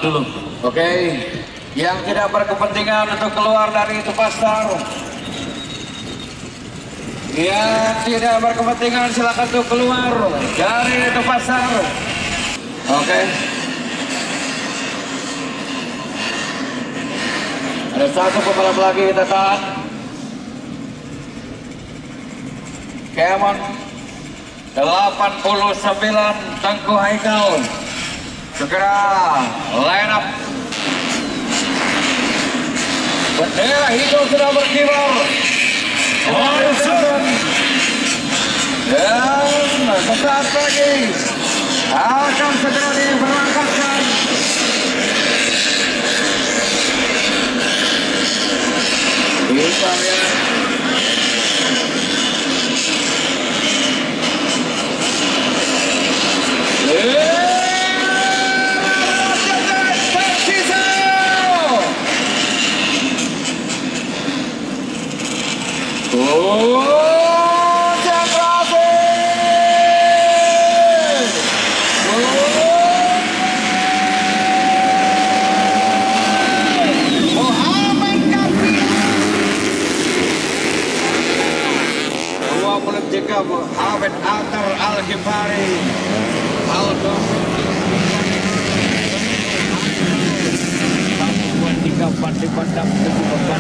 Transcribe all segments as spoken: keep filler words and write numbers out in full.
dulu. Oke, okay. Yang tidak berkepentingan untuk keluar dari itu pasar. Yang tidak berkepentingan silakan untuk keluar dari itu pasar. Oke. Okay. Ada satu pembalap lagi kita tahan. Kemon delapan puluh sembilan Tengku Haikal. Segera line up. Bendera hijau sudah berkibar. Dan sesaat lagi akan segera diberangkatkan. Kita lihat. Ahmed Atar Al-Ghifari Aldo buat tiga empat di pandang tujuh empat.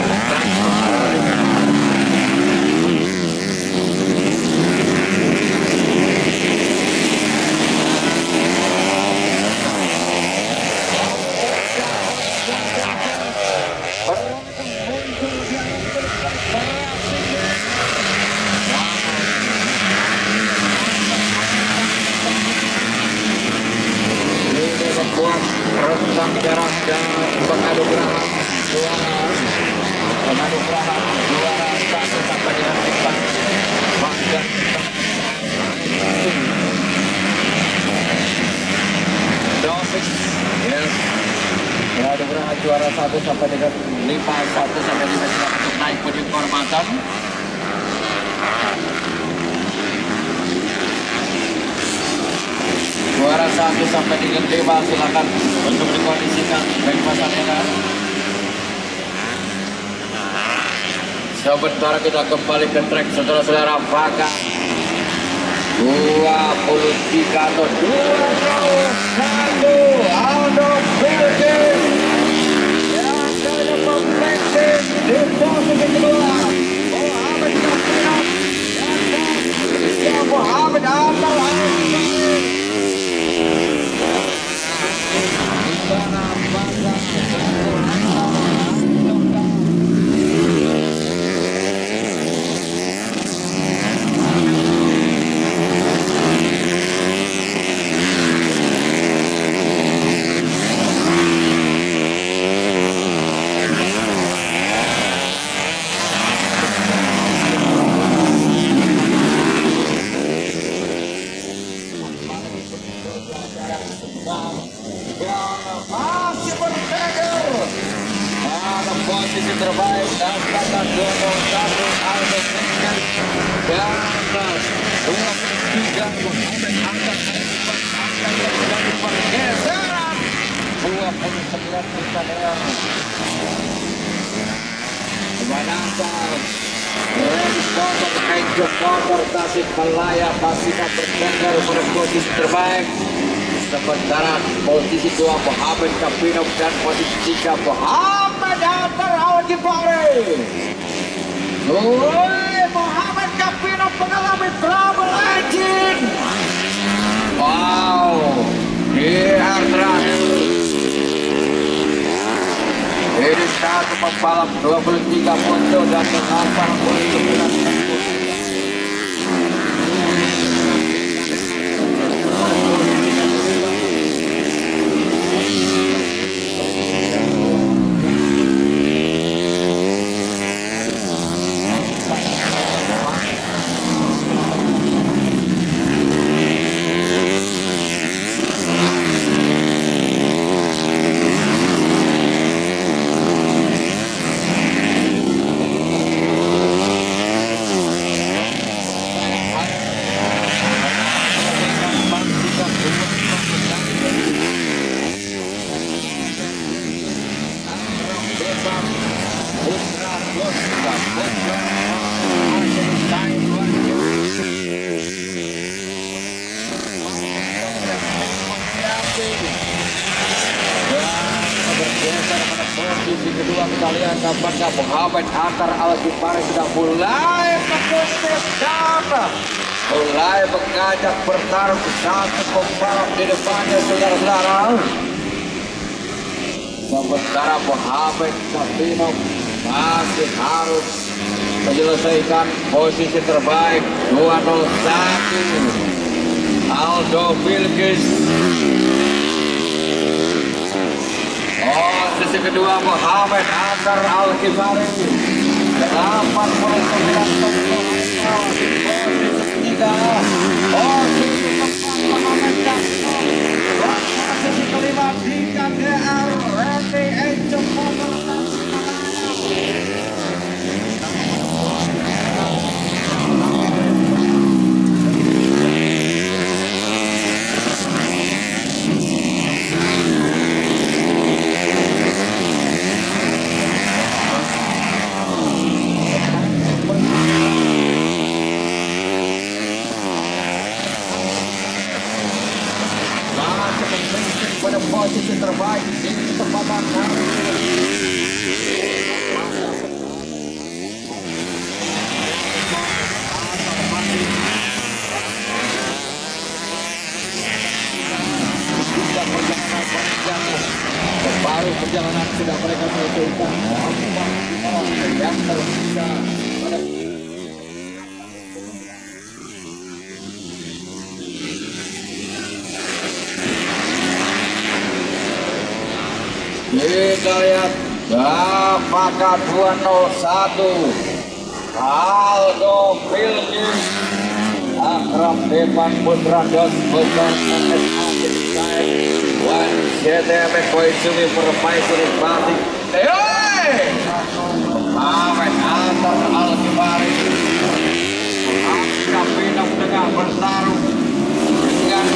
Rentang jarak dan penganugerahan suara penganugerahan juara satu sampai dengan empat bahkan Dosik yes penganugerahan juara satu sampai dengan lima satu sampai lima tiga untuk naik podium kehormatan. Juara satu sampai dengan lima silakan untuk dikondisikan baik pasalnya. Sebentar kita kembali ke track saudara-saudara. Vaga dua puluh tiga atau dua puluh satu Aldo Philippines yang ada pembensin di posisi kedua Muhammad Kafinov dan Muhammad Atal Al-Ghifari. Posisi terbaik dan kata dua puluh satu Aldo Philippines dan dua puluh tiga Muhammad Atal Al-Ghifari menjadi pergeseran dua puluh sembilan pertandingan. Kebanyakan Redis Motor Angel Motor Tasik Malaya pastikan bertengger pada posisi terbaik. Sementara posisi dua Muhammad Kafinov dan posisi tiga Muhammad Atal Al-Ghifari. Muhammad Kafinov mengalami trouble engine. Wow, di hari terakhir ini satu pembalap dua puluh tiga muncul dan delapan puluh sembilan. Batam Putra Putra Putra Time bergeser pada posisi kedua. Kita lihat apakah Muhammad Atar Al-Ghifari sudah mulai menggeser data, mulai mengajak bertarung satu pembalap di depannya, saudara-saudara. Sementara Muhammad Sabino masih harus menyelesaikan posisi terbaik dua nol satu. Aldo Bilgis. Posisi kedua Muhammad Atar Al-Ghifari delapan puluh sembilan posisi ketiga. Posisi keempat Muhammad Jakson. Posisi kelima tiga D R Randy Ejo Motor pada posisi terbaik di kesempatan hari ini. Baru perjalanan sudah mereka selesaikan yang tersisa pada kita lihat apakah dua nol satu Aldo Bilgis Akram Devan Putra Dos Bogor S A Wan C T M Koizumi Permaisuri Batik Muhammad Atar Al-Ghifari Akram Pinang tengah bertarung dengan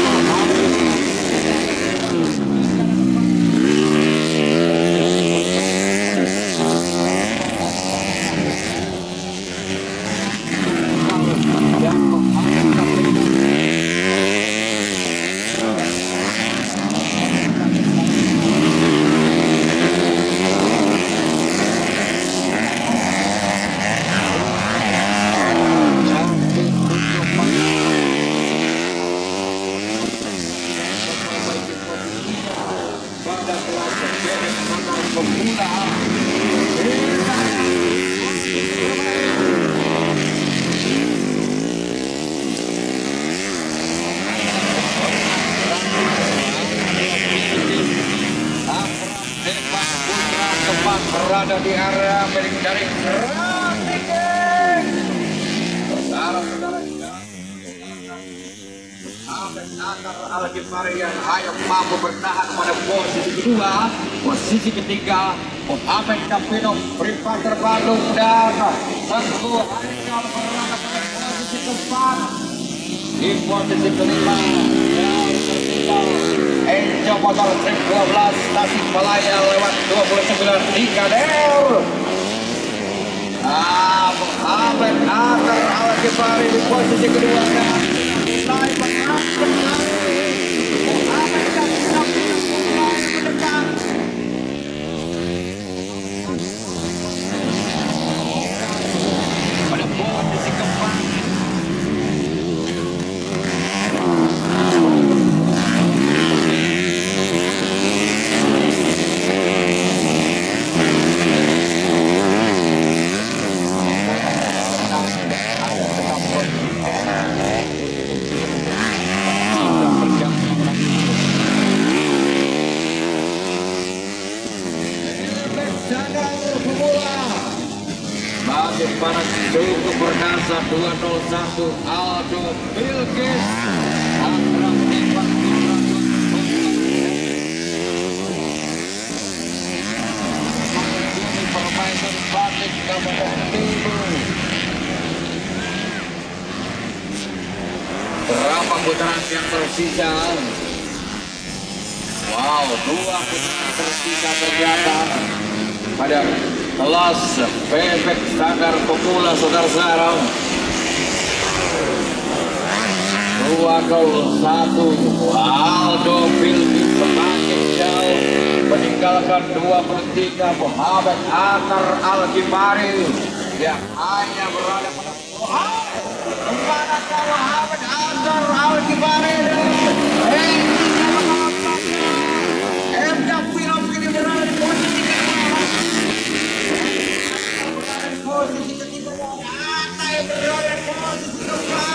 berada di area milik dari saudara-saudara Atar Al-Ghifari yang hanya mampu bertahan pada posisi kedua. Posisi ketiga Muhammad Capino Privater Bandung dan Teguh Haikal berada pada posisi keempat. Di posisi kelima yang tertinggal Enjo Motor Trip dua belas Tasikmalaya lewat dua puluh sembilan tiga D R. Ah, Muhammad Atar Al-Ghifari di posisi kedua dan mulai mengatur lagi. Muhammad Capino mulai mendekat. Pada posisi keempat para cukup berdasar dua nol satu Aldo Bilgis Akram Devan Permainan Batik Kabupaten Timur. Berapa putaran yang tersisa? Wow, dua putaran tersisa ternyata. pada kelas bebek standar pemula saudara-saudara. Dua gol satu, Aldo Bilbis semakin jauh meninggalkan dua puluh tiga Muhammad Atar Al-Ghifari yang hanya berada pada kemana Muhammad Atar Al-Ghifari. M W kini berada di posisi kedua. Berada di posisi ketiga. Ata yang berada di posisi keempat.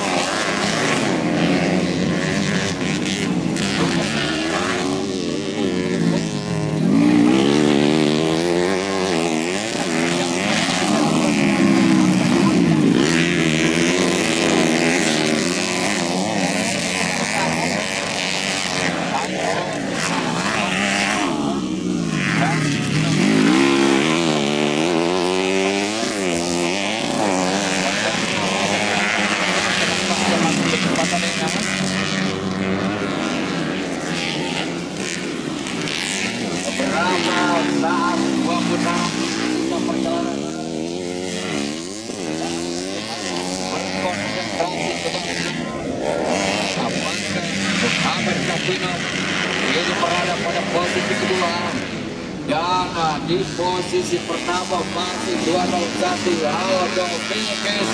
Ini berada pada posisi kedua dan di posisi pertama masih dua nol satu Aldo Bilbis.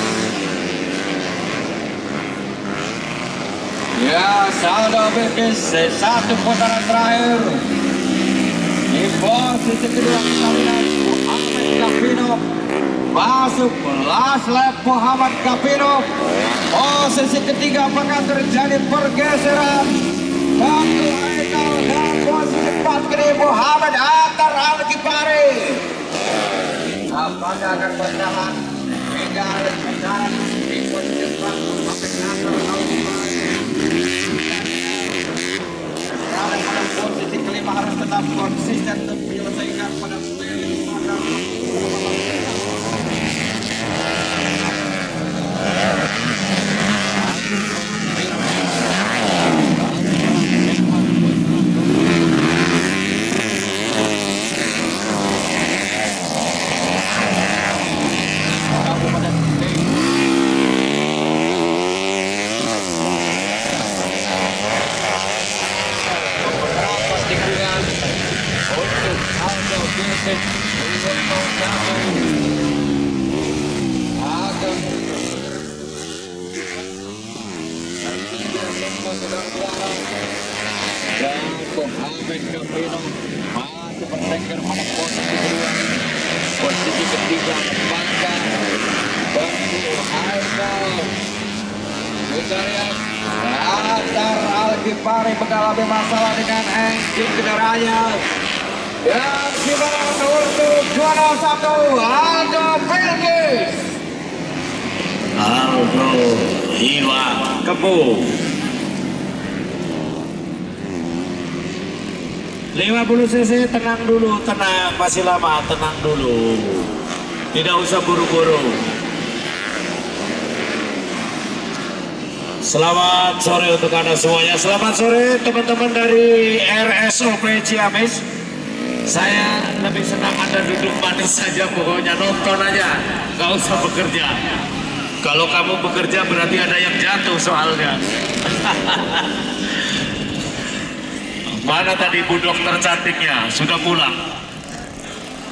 Ya, Aldo Bilbis satu putaran terakhir. Di posisi kedua kita lihat Muhammad Gavinov masuk last lap Muhammad Gavinov. Posisi ketiga apakah terjadi pergeseran? Satu Aikal dan posisi empat kini Muhammad Atar Al-Ghifari. Apakah akan bertahan hingga ada kendaraan di posisi empat Muhammad Atar Al-Ghifari. Berada pada posisi kelima harus tetap konsisten untuk menyelesaikan pada dan Muhammad Gavinov masih bertengger pada posisi kedua. Posisi ketiga Bangka Bangku Aikal. Kita lihat Atar Al-Ghifari mengalami masalah dengan engine kendaraannya. Dan gimana untuk juara satu Aldo Bilbis. Aldo Iwa Kepu lima puluh cc. Tenang dulu, tenang, masih lama, tenang dulu, tidak usah buru-buru. Selamat sore untuk Anda semuanya. Selamat sore teman-teman dari R S O P Ciamis. Saya lebih senang Anda duduk manis saja, pokoknya nonton aja, nggak usah bekerja. Kalau kamu bekerja berarti ada yang jatuh soalnya. Mana tadi bu dokter cantiknya? Sudah pulang?